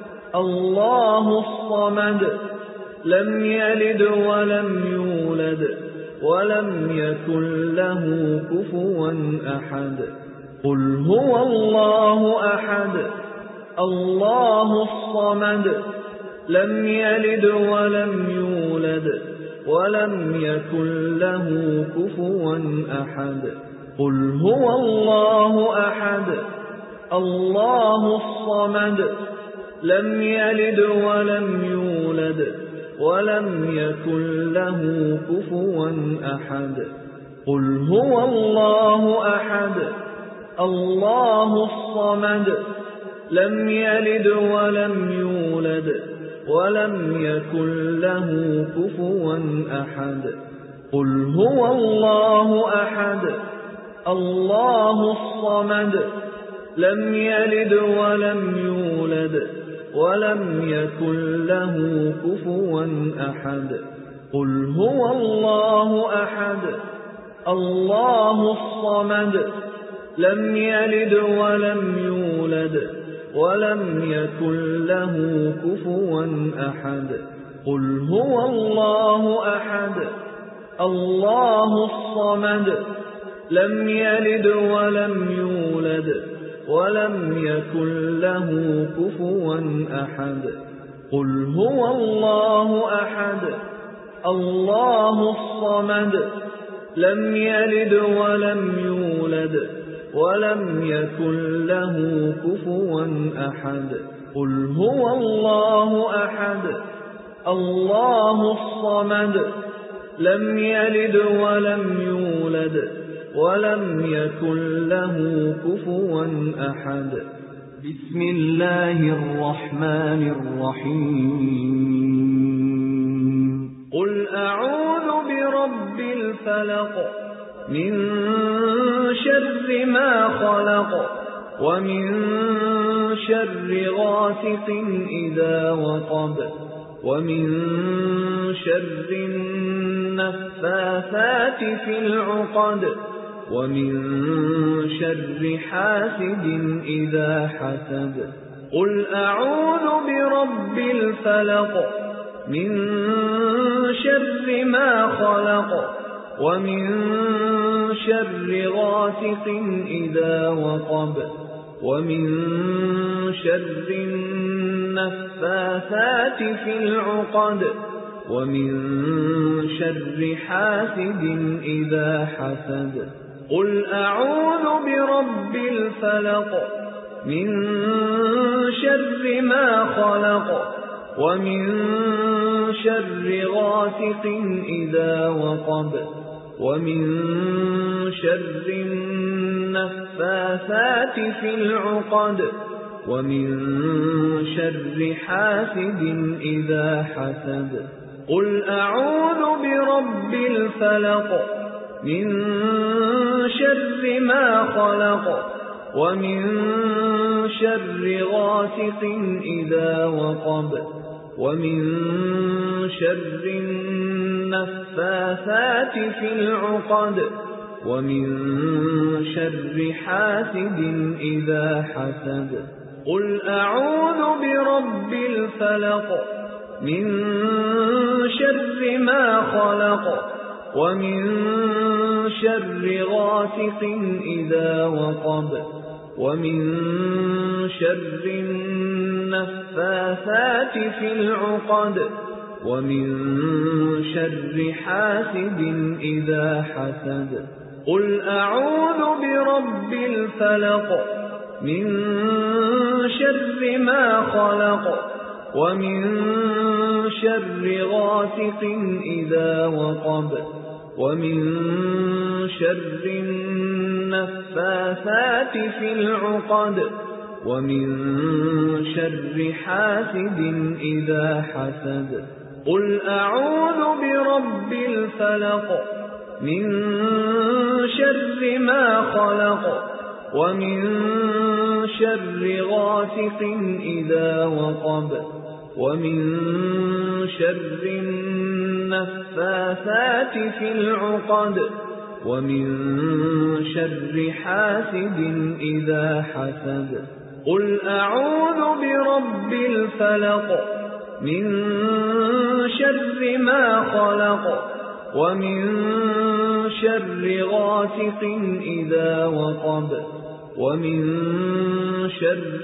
الله الصمد لم يلد ولم يولد ولم يكن له كفوا أحد قل هو الله أحد الله الصمد لم يلد ولم يولد ولم يكن له كفوا أحد قل هو الله أحد الله الصمد لم يلد ولم يولد ولم يكن له كفوا أحد قل هو الله أحد الله الصمد لم يلد ولم يولد ولم يكن له كفوا أحد قل هو الله أحد الله الصمد لم يلد ولم يولد ولم يكن له كفوا أحد قل هو الله أحد الله الصمد لم يلد ولم يولد ولم يكن له كفوا أحد قل هو الله أحد الله الصمد لم يلد ولم يولد ولم يكن له كفوا أحد قل هو الله أحد الله الصمد لم يلد ولم يولد ولم يكن له كفوا أحد قل هو الله أحد الله الصمد لم يلد ولم يولد ولم يكن له كفوا أحد بسم الله الرحمن الرحيم قل أعوذ برب الفلق من شر ما خلق ومن شر غاسق إذا وقب ومن شر النفاثات في العقد ومن شر حاسد إذا حسد قل أعوذ برب الفلق من شر ما خلق ومن شر غاسق إذا وقب ومن شر النفاثات في العقد ومن شر حاسد إذا حسد قل أعوذ برب الفلق من شر ما خلق ومن شر غاسق إذا وقب ومن شر النفاثات في العقد ومن شر حاسد إذا حسد قل أعوذ برب الفلق من شر ما خلق ومن شر غاسق إذا وقب ومن شر النفاثات في العقد ومن شر حاسد إذا حسد قل أعوذ برب الفلق من شر ما خلق ومن شر غاسق إذا وقب ومن شر النفاثات في العقد ومن شر حاسد إذا حسد قل أعوذ برب الفلق من شر ما خلق ومن شر غاسق إذا وقب ومن شر النفاثات في العقد ومن شر حاسد إذا حسد قل أعوذ برب الفلق من شر ما خلق ومن شر غاسق إذا وقب ومن شر النفاثات في العقد ومن شر حاسد إذا حسد قل أعوذ برب الفلق من شر ما خلق ومن شر غاسق إذا وقب ومن شر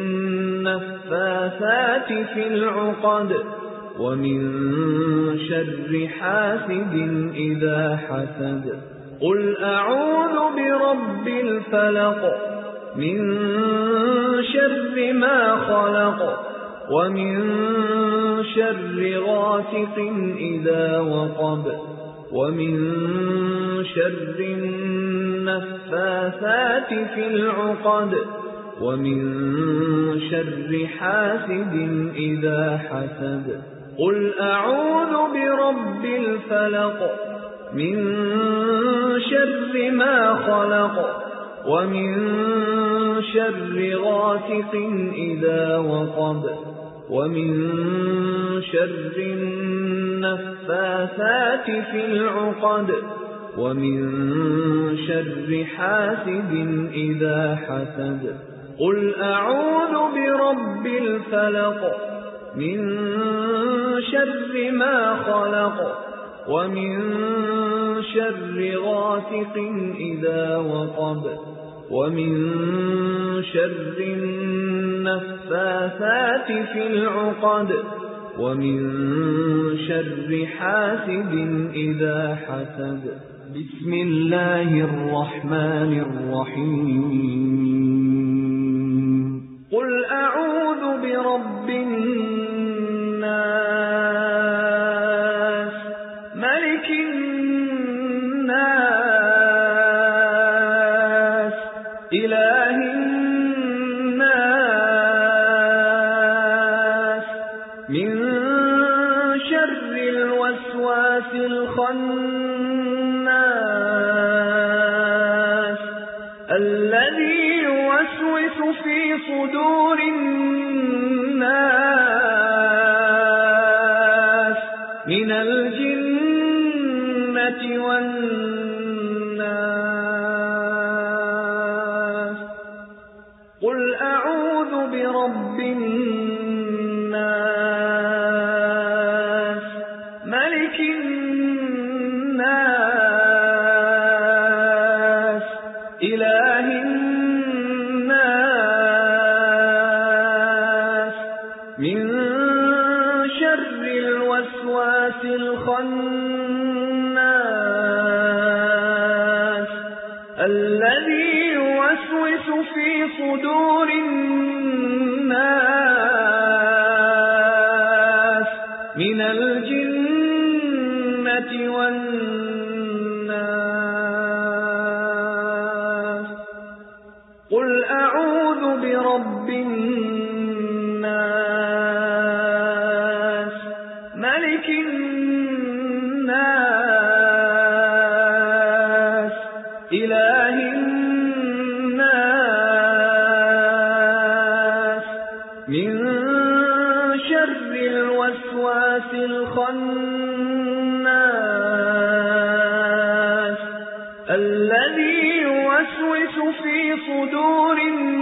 النفاثات في العقد ومن شر حاسد إذا حسد قل أعوذ برب الفلق من شر ما خلق ومن شر غاسق إذا وقب ومن شر النفاثات في العقد ومن شر حاسد إذا حسد قل أعوذ برب الفلق من شر ما خلق ومن شر غاسق إذا وقب ومن شر النفاثات في العقد ومن شر حاسد إذا حسد قل أعوذ برب الفلق من شر ما خلق ومن شر غاسق إذا وقب ومن شر النفاثات في العقد ومن شر حاسد إذا حسد بسم الله الرحمن الرحيم قل أعوذ برب الناس ملك الناس إله الناس من شر الوسواس الخناس الذي يوسوس في صدور الناس من الجنة والناس قل أعوذ برب الناس ملك الناس إله الناس من شر الوسواس الخناس الذي يوسوس في صدور الناس من الجنة والناس قل أعوذ برب الناس ملك الناس إله الناس من شر الوسواس الخناس الذي يوسوس في صدور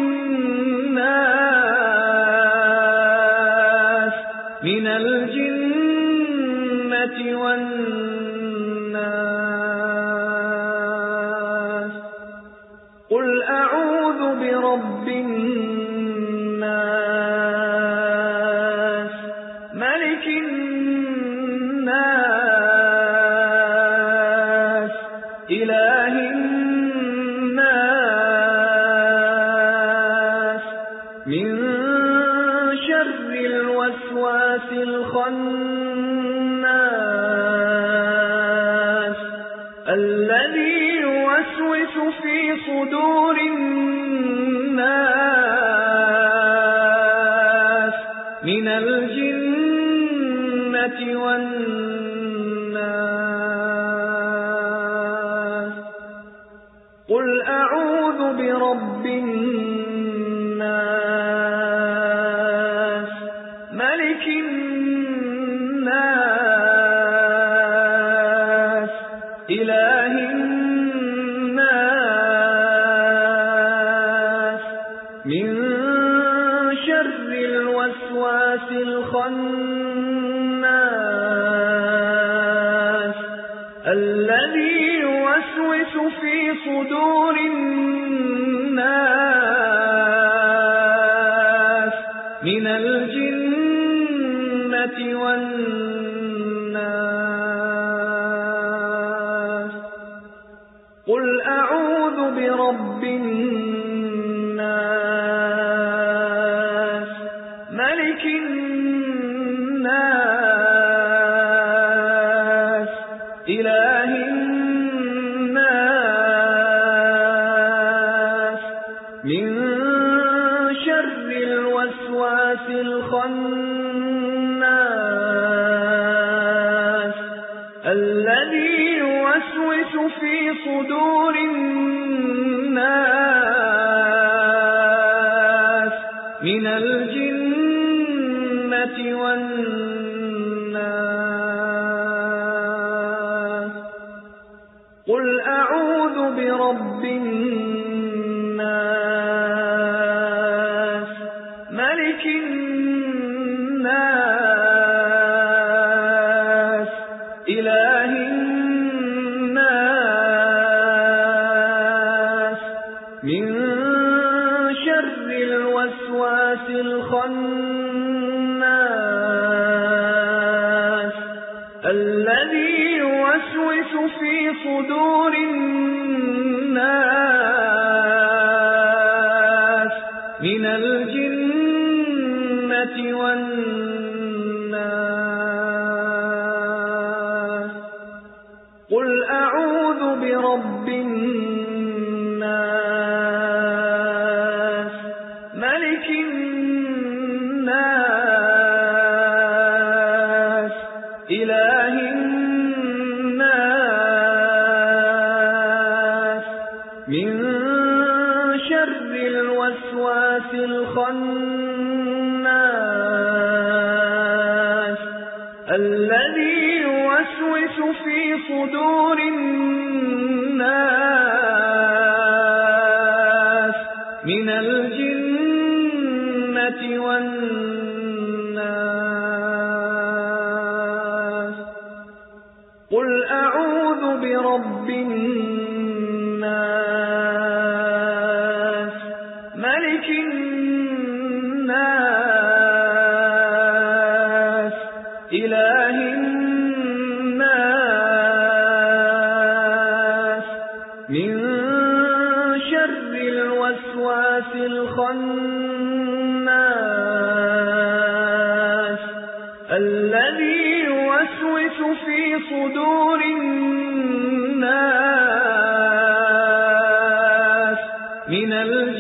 الناس من الجنة والناس قل أعوذ برب الناس ملك الناس إله الناس من شر الوسواس الخناس الذي يوسوس في صدور الناس من الجنة والناس قل أعوذ برب الناس ملك الناس إله الناس من شر الوسواس الخناس الذي يوسوس في صدور الناس من الجنة والناس قل أعوذ برب الناس ملك الناس إله الناس من شر الوسواس الخناس الذي يوسوس في صدور الناس من الجنة والناس قل أعوذ برب الناس ملك الناس إله الناس من في صدور الناس من الجنة والناس قل أعوذ برب الناس ملك الناس إله الناس من شر الوسواس الخناس الذي يوسوس في صدور الناس من الجنة والناس قل أعوذ برب الناس ملك الناس إله الناس من شر الوسواس الخناس الذي يوسوس في صدور الناس من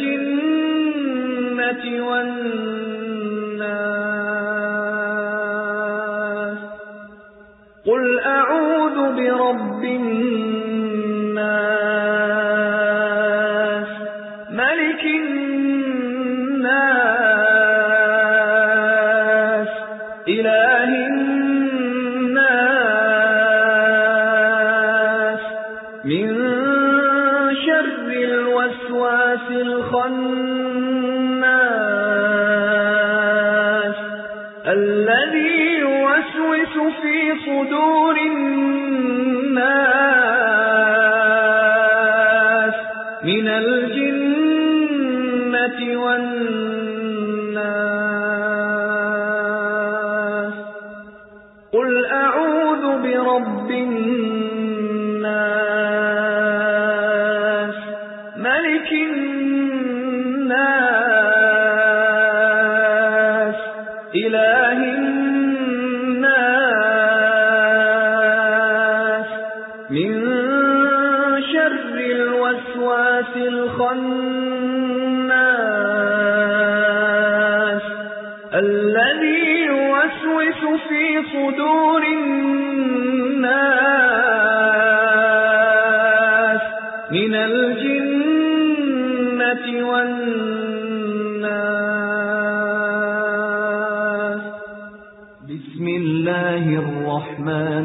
الجنة والناس قل أعوذ برب الناس ملك الناس إله الناس من شر الوسواس الخناس الذي يوسوس في صدور الناس من الجنة والناس قل أعوذ برب الناس ملك الناس إله الناس من شر الوسواس الخناس الذي يوسوس في صدور الناس من الجنة والناس بسم الله الرحمن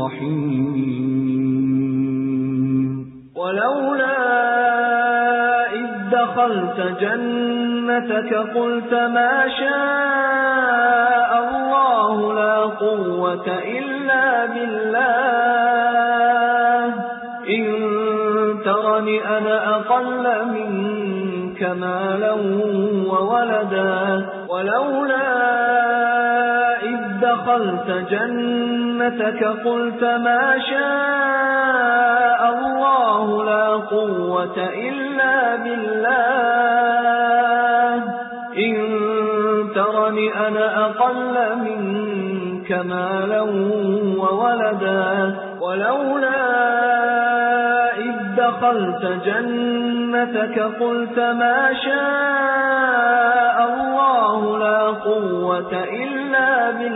الرحيم ولولا إذ دخلت جنتك قلت ما شاء الله لا قوة إلا بالله إن ترني أنا أقل منك مالا وولدا ولولا إذ دخلت جنتك قلت ما شاء الله لا قوة إلا بالله إن ترني أنا أقل منك مالا وولدا ولولا إذ دخلت جنتك قلت ما شاء الله لا قوة إلا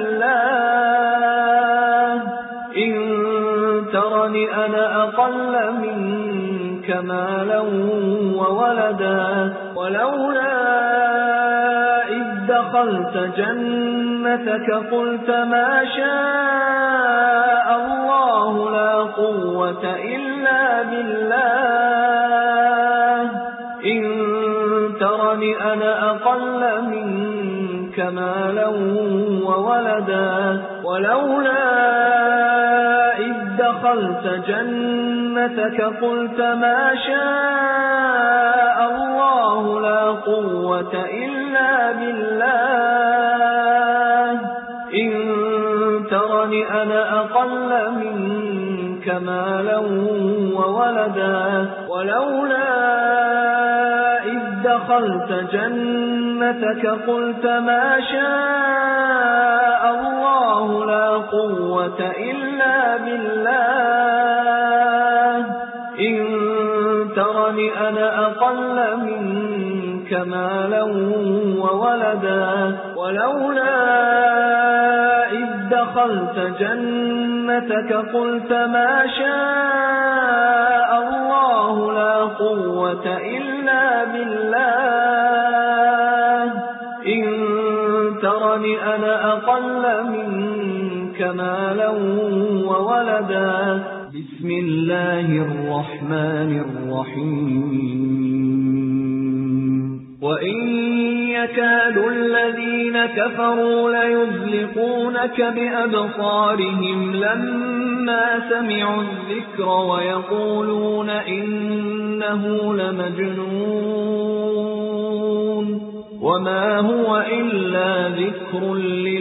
بالله إن ترني أنا أقل منك مالا وولدا ولولا إذ دخلت جنتك قلت ما شاء الله لا قوة إلا بالله إن ترني أنا أقل منك مالا وولدا ولولا إذ دخلت جنتك قلت ما شاء الله لا قوة إلا بالله إن ترني أنا أقل منك منك مالا وولدا ولولا إذ دخلت جنتك قلت ما شاء الله لا قوة إلا بالله إن ترني أنا أقل منك مالا وولدا ولولا إذ دخلت جنتك قلت ما شاء الله لا قوة إلا بالله إن ترني أنا أقل منك مالا وولدا بسم الله الرحمن الرحيم وإن يكاد الذين كفروا ليزلقونك بأبصارهم لما سمعوا الذكر ويقولون إنه لمجنون وما هو إلا ذكر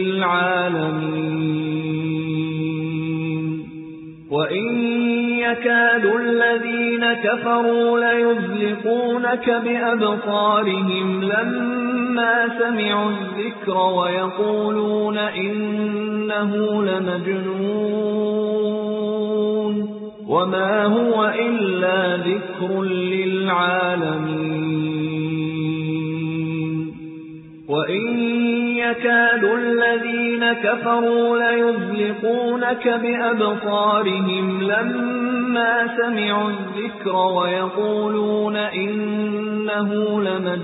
للعالمين وإن يكاد الذين كفروا ليزلقونك بأبصارهم لما سمعوا الذكر ويقولون إنه لمجنون وما هو إلا ذكر للعالمين وإن يكاد الذين كفروا ليزلقونك بأبصارهم لما سمعوا الذكر ويقولون إنه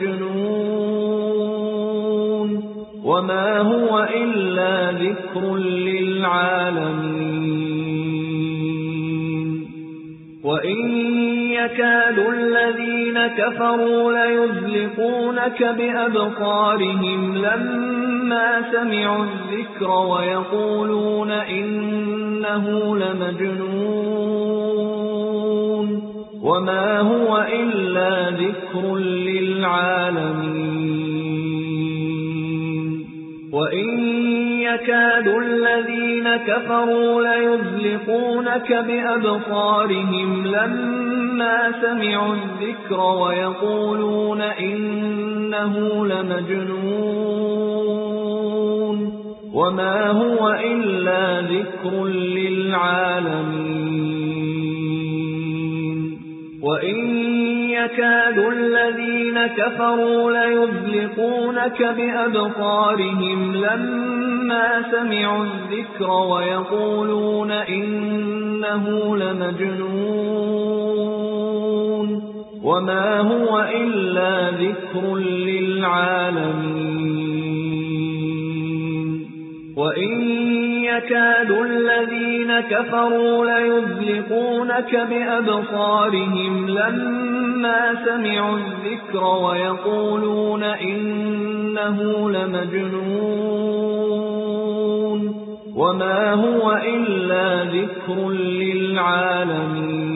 لمجنون وما هو إلا ذكر للعالمين وإن يكاد الذين كفروا ليزلقونك بأبصارهم لما سمعوا الذكر ويقولون إنه لمجنون وما هو إلا ذكر للعالمين وإن يكاد الذين كفروا ليزلقونك بأبصارهم لما سمعوا الذكر ويقولون إنه لمجنون وما هو إلا ذكر للعالمين وإن يكاد الذين كفروا ليزلقونك بأبصارهم لما سمعوا الذكر ويقولون إنه لمجنون وما هو إلا ذكر للعالمين وإن يكاد الذين كفروا ليزلقونك بأبصارهم لما سمعوا الذكر ويقولون إنه لمجنون وما هو إلا ذكر للعالمين